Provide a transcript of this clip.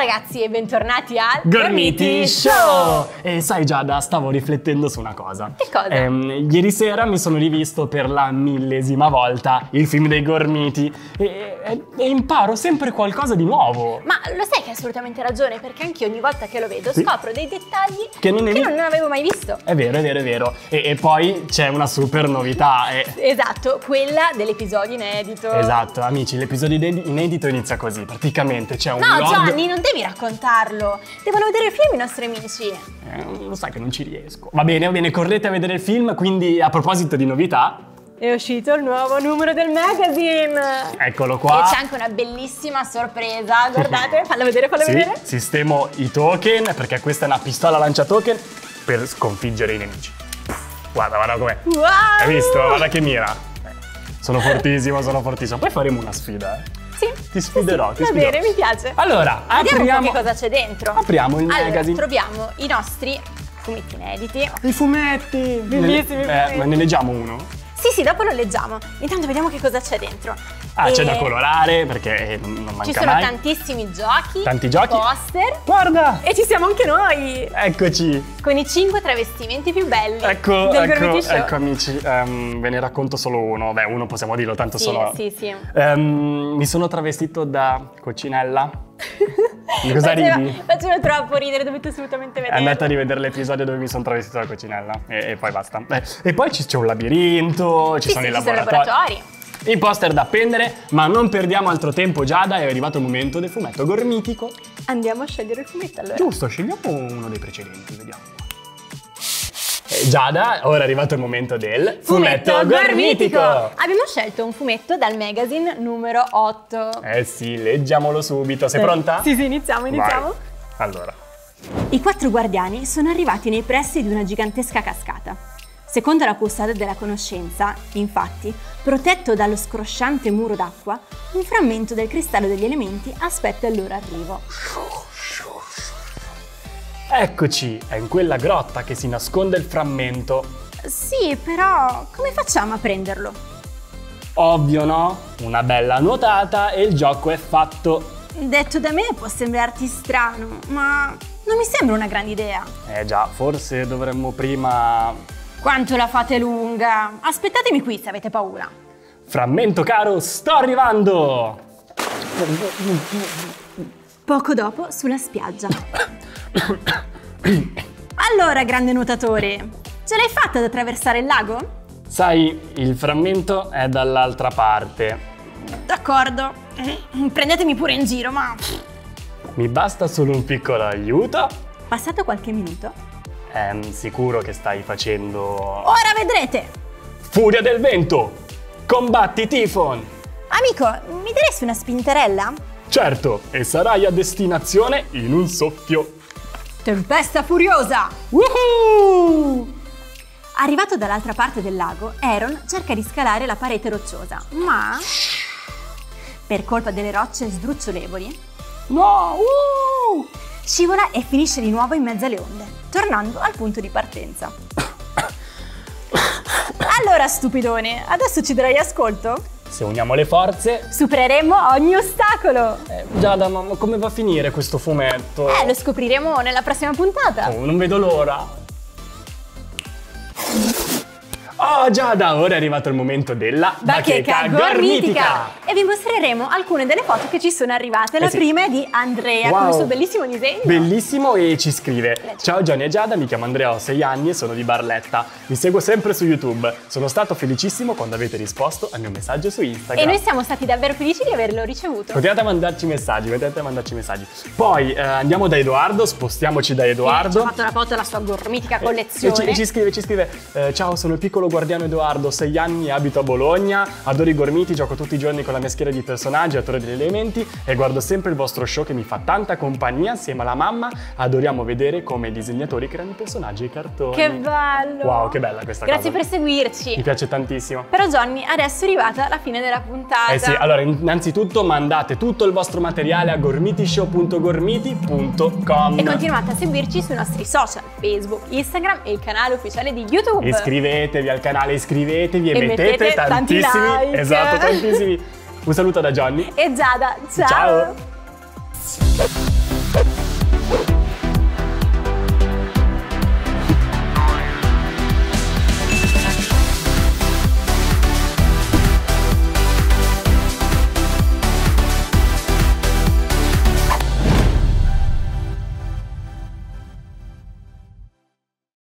ragazzi e bentornati al Gormiti Show! E sai Giada, stavo riflettendo su una cosa. Che cosa? Ieri sera mi sono rivisto per la 1000ª volta il film dei Gormiti e imparo sempre qualcosa di nuovo. Ma lo sai che hai assolutamente ragione, perché anche ogni volta che lo vedo scopro dei dettagli che non avevo mai visto. È vero, è vero, è vero. E poi c'è una super novità. Esatto, quella dell'episodio inedito. Esatto, amici, l'episodio inedito inizia così. Praticamente c'è un No, lord... Gianni, non devi raccontarlo. Devono vedere il film i nostri amici. Lo sai che non ci riesco. Va bene, correte a vedere il film. Quindi, a proposito di novità, è uscito il nuovo numero del magazine. Eccolo qua. E c'è anche una bellissima sorpresa. Guardate, fallo vedere, fallo vedere. Sistemo i token, perché questa è una pistola lancia token per sconfiggere i nemici. Guarda com'è. Wow! Hai visto? Guarda che mira. Sono fortissimo, sono fortissimo. Poi faremo una sfida, Sì. Ti sfiderò, Va bene, mi piace. Allora, vediamo apriamo... un po' che cosa c'è dentro. Apriamo il magazine. Troviamo i nostri fumetti inediti. I fumetti. Bellissimi fumetti. Ma ne leggiamo uno? Sì, dopo lo leggiamo. Intanto vediamo che cosa c'è dentro. C'è da colorare, perché non manca mai. Ci sono tantissimi giochi. Tanti giochi. Poster. Guarda! E ci siamo anche noi. Eccoci. Con i 5 travestimenti più belli. Ecco amici, ve ne racconto solo uno. Beh, uno possiamo dirlo, tanto sono... Sì. Mi sono travestito da coccinella. Di cosa ridi? Faceva troppo ridere, dovete assolutamente vederlo. Andate a rivedere l'episodio dove mi sono travestito da coccinella e poi basta. E poi c'è un labirinto, ci sono i laboratori. I poster da appendere, ma non perdiamo altro tempo, Giada, è arrivato il momento del fumetto gormitico. Andiamo a scegliere il fumetto allora. Giusto, scegliamo uno dei precedenti, vediamo. Giada, ora è arrivato il momento del fumetto gormitico. Abbiamo scelto un fumetto dal magazine numero 8. Sì, leggiamolo subito. Sei pronta? Sì, iniziamo. Vai. Allora. I 4 guardiani sono arrivati nei pressi di una gigantesca cascata. Secondo la custode della conoscenza, infatti, protetto dallo scrosciante muro d'acqua, un frammento del cristallo degli elementi aspetta il loro arrivo. Eccoci, è in quella grotta che si nasconde il frammento. Sì, però come facciamo a prenderlo? Ovvio, no? Una bella nuotata e il gioco è fatto. Detto da me può sembrarti strano, ma non mi sembra una grande idea. Già, forse dovremmo prima... Quanto la fate lunga? Aspettatemi qui se avete paura. Frammento caro, sto arrivando! Poco dopo, sulla spiaggia. Allora, grande nuotatore, ce l'hai fatta ad attraversare il lago? Sai, il frammento è dall'altra parte. D'accordo, prendetemi pure in giro, ma... Mi basta solo un piccolo aiuto? Passato qualche minuto... Sicuro che stai facendo... Ora vedrete! Furia del vento! Combatti Tifon! Amico, mi daresti una spinterella? Certo, e sarai a destinazione in un soffio. Tempesta furiosa! Woohoo! Arrivato dall'altra parte del lago, Aaron cerca di scalare la parete rocciosa, ma... per colpa delle rocce sdrucciolevoli... No! Scivola e finisce di nuovo in mezzo alle onde, tornando al punto di partenza. Allora, stupidone, adesso ci darai ascolto? Se uniamo le forze... supereremo ogni ostacolo! Giada, ma come va a finire questo fumetto? Lo scopriremo nella prossima puntata! Oh, non vedo l'ora! Oh Giada, ora è arrivato il momento della bacheca gormitica! E vi mostreremo alcune delle foto che ci sono arrivate. La prima è di Andrea, con il suo bellissimo disegno. Bellissimo, e ci scrive: ciao Gianni e Giada, mi chiamo Andrea, ho 6 anni e sono di Barletta. Mi seguo sempre su YouTube. Sono stato felicissimo quando avete risposto al mio messaggio su Instagram. E noi siamo stati davvero felici di averlo ricevuto. Potete mandarci messaggi, Poi andiamo da Edoardo, spostiamoci da Edoardo. Ci ha fatto la foto della sua gormitica collezione. E ci scrive: ciao, sono il piccolo guardiano Edoardo, 6 anni, abito a Bologna, adoro i gormiti, gioco tutti i giorni con la mia schiera di personaggi, attore degli elementi, e guardo sempre il vostro show che mi fa tanta compagnia assieme alla mamma. Adoriamo vedere come i disegnatori creano i personaggi e i cartoni. Che bello! Wow, che bella questa cosa. Grazie per seguirci. Mi piace tantissimo. Però Johnny, adesso è arrivata la fine della puntata. Sì, allora innanzitutto mandate tutto il vostro materiale a gormitishow.gormiti.com e continuate a seguirci sui nostri social, Facebook, Instagram e il canale ufficiale di YouTube. Iscrivetevi al canale, iscrivetevi e mettete tanti tantissimi like. Esatto, tantissimi. Un saluto da Johnny e Giada. Ciao. Ciao.